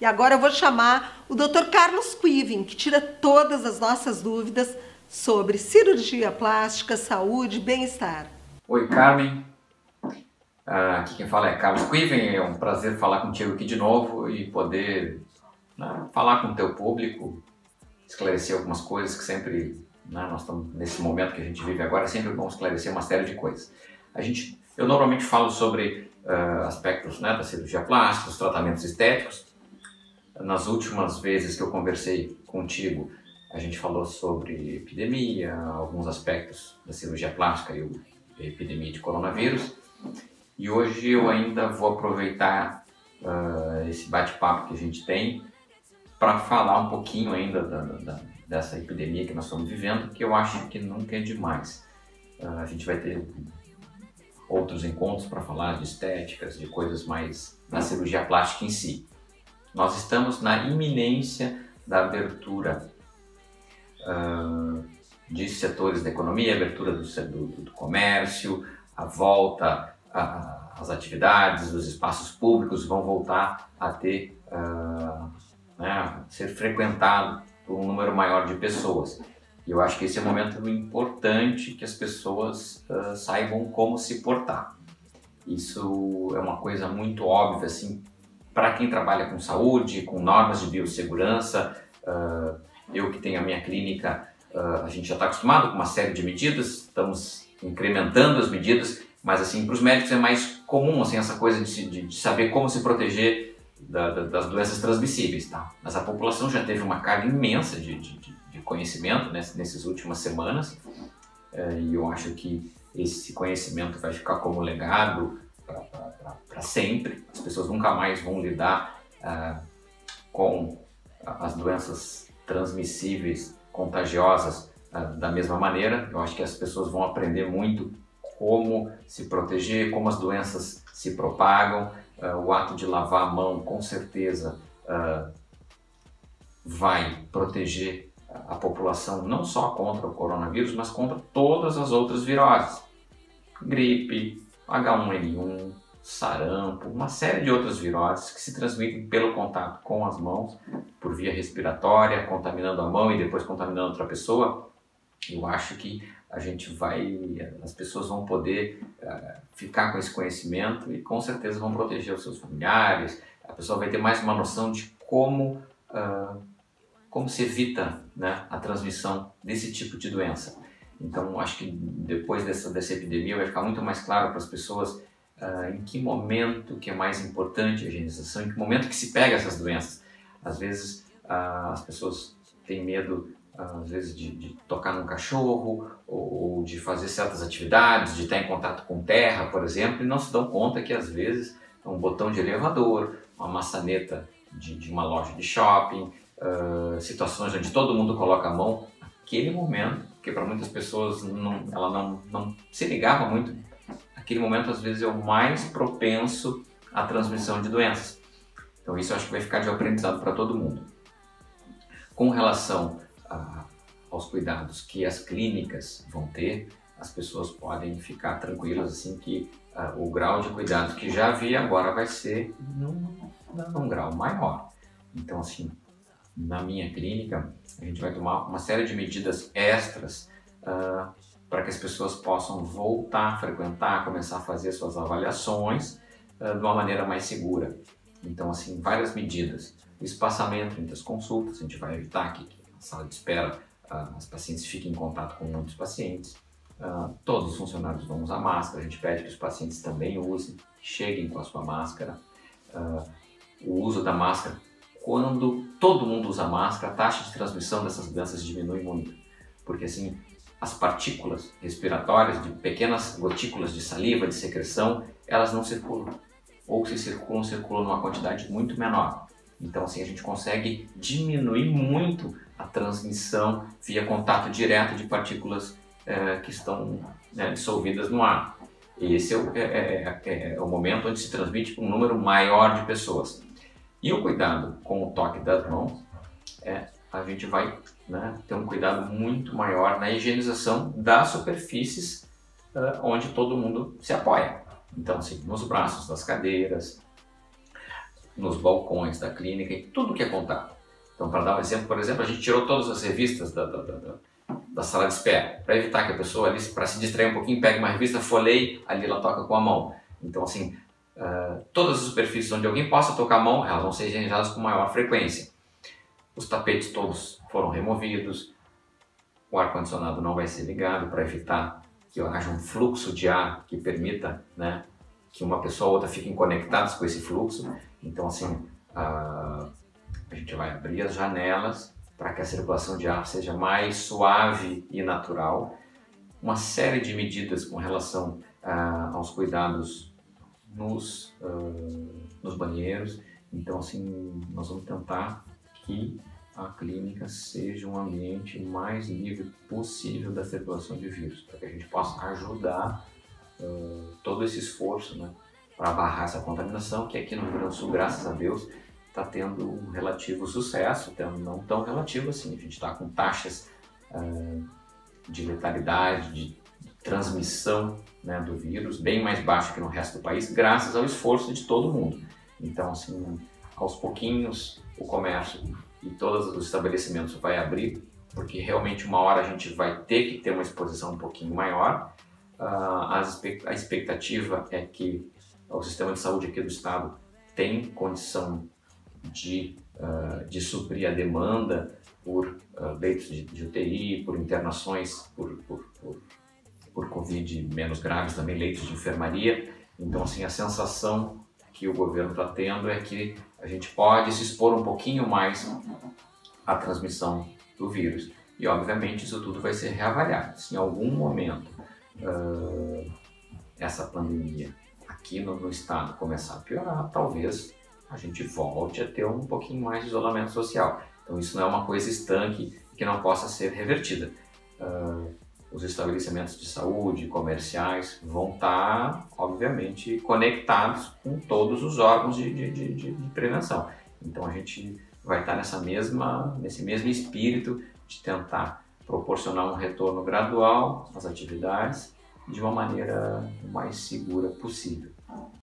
E agora eu vou chamar o Dr. Carlos Quiven, que tira todas as nossas dúvidas sobre cirurgia plástica, saúde e bem-estar. Oi, Carmen. Aqui quem fala é Carlos Quiven. É um prazer falar contigo aqui de novo e poder falar com o teu público, esclarecer algumas coisas que sempre, nós estamos nesse momento que a gente vive agora, sempre vamos esclarecer uma série de coisas. Eu normalmente falo sobre aspectos da cirurgia plástica, dos tratamentos estéticos. Nas últimas vezes que eu conversei contigo, a gente falou sobre epidemia, alguns aspectos da cirurgia plástica e a epidemia de coronavírus. E hoje eu ainda vou aproveitar esse bate-papo que a gente tem para falar um pouquinho ainda dessa epidemia que nós estamos vivendo, que eu acho que nunca é demais. A gente vai ter outros encontros para falar de estéticas, de coisas mais na cirurgia plástica em si. Nós estamos na iminência da abertura de setores da economia, abertura do comércio, a volta às atividades, os espaços públicos vão voltar a ser frequentado por um número maior de pessoas. E eu acho que esse é um momento importante que as pessoas saibam como se portar. Isso é uma coisa muito óbvia, assim, para quem trabalha com saúde, com normas de biossegurança. Eu que tenho a minha clínica, a gente já está acostumado com uma série de medidas, estamos incrementando as medidas, mas assim, para os médicos é mais comum assim, essa coisa de saber como se proteger das doenças transmissíveis. Tá? Mas a população já teve uma carga imensa de conhecimento nessas últimas semanas, e eu acho que esse conhecimento vai ficar como legado para sempre. As pessoas nunca mais vão lidar com as doenças transmissíveis, contagiosas da mesma maneira. Eu acho que as pessoas vão aprender muito como se proteger, como as doenças se propagam. O ato de lavar a mão, com certeza, vai proteger a população não só contra o coronavírus, mas contra todas as outras viroses. Gripe, H1N1, sarampo, uma série de outras viroses que se transmitem pelo contato com as mãos, por via respiratória, contaminando a mão e depois contaminando outra pessoa. Eu acho que as pessoas vão poder ficar com esse conhecimento e com certeza vão proteger os seus familiares. A pessoa vai ter mais uma noção de como se evita a transmissão desse tipo de doença. Então, acho que depois dessa epidemia vai ficar muito mais claro para as pessoas em que momento que é mais importante a higienização, em que momento que se pega essas doenças. Às vezes, as pessoas têm medo, às vezes, de tocar num cachorro ou de fazer certas atividades, de estar em contato com terra, por exemplo, e não se dão conta que, às vezes, um botão de elevador, uma maçaneta de uma loja de shopping, situações onde todo mundo coloca a mão, aquele momento, que para muitas pessoas ela não se ligava muito, aquele momento às vezes é o mais propenso à transmissão de doenças. Então isso eu acho que vai ficar de aprendizado para todo mundo. Com relação aos cuidados que as clínicas vão ter, as pessoas podem ficar tranquilas assim que o grau de cuidado que já havia agora vai ser num grau maior. Então assim, na minha clínica, a gente vai tomar uma série de medidas extras para que as pessoas possam voltar a frequentar, começar a fazer suas avaliações de uma maneira mais segura. Então, assim, várias medidas. O espaçamento entre as consultas, a gente vai evitar que na sala de espera as pacientes fiquem em contato com muitos pacientes. Todos os funcionários vão usar máscara, a gente pede que os pacientes também usem, cheguem com a sua máscara. O uso da máscara, quando todo mundo usa máscara, a taxa de transmissão dessas doenças diminui muito, porque assim, as partículas respiratórias, de pequenas gotículas de saliva, de secreção, elas não circulam, ou se circulam numa quantidade muito menor. Então assim, a gente consegue diminuir muito a transmissão via contato direto de partículas que estão dissolvidas no ar. E esse é o momento onde se transmite para um número maior de pessoas. E o cuidado com o toque das mãos, a gente vai ter um cuidado muito maior na higienização das superfícies onde todo mundo se apoia. Então, assim, nos braços das cadeiras, nos balcões da clínica, em tudo que é contato. Então, para dar um exemplo, por exemplo, a gente tirou todas as revistas da sala de espera, para evitar que a pessoa ali, para se distrair um pouquinho, pegue uma revista, folheie, ali ela toca com a mão. Então, assim, todas as superfícies onde alguém possa tocar a mão, elas vão ser higienizadas com maior frequência. Os tapetes todos foram removidos, o ar-condicionado não vai ser ligado para evitar que haja um fluxo de ar que permita, né, que uma pessoa ou outra fiquem conectadas com esse fluxo. Então, assim, a gente vai abrir as janelas para que a circulação de ar seja mais suave e natural. Uma série de medidas com relação aos cuidados nos banheiros. Então, assim, nós vamos tentar que a clínica seja um ambiente mais livre possível da circulação de vírus, para que a gente possa ajudar todo esse esforço, né, para barrar essa contaminação, que aqui no Rio Grande do Sul, graças a Deus, está tendo um relativo sucesso, não tão relativo assim. A gente está com taxas de letalidade, de transmissão, né, do vírus bem mais baixo que no resto do país, graças ao esforço de todo mundo. Então, assim, aos pouquinhos o comércio e todos os estabelecimentos vai abrir, porque realmente uma hora a gente vai ter que ter uma exposição um pouquinho maior. A expectativa é que o sistema de saúde aqui do estado tem condição de suprir a demanda por leitos de UTI, por internações por Covid menos graves, também leitos de enfermaria. Então, assim, a sensação que o governo está tendo é que a gente pode se expor um pouquinho mais à transmissão do vírus. E, obviamente, isso tudo vai ser reavaliado. Se em algum momento essa pandemia aqui no estado começar a piorar, talvez a gente volte a ter um pouquinho mais de isolamento social. Então, isso não é uma coisa estanque que não possa ser revertida. Os estabelecimentos de saúde, comerciais, vão estar, obviamente, conectados com todos os órgãos de prevenção. Então, a gente vai estar nesse mesmo espírito de tentar proporcionar um retorno gradual às atividades de uma maneira mais segura possível.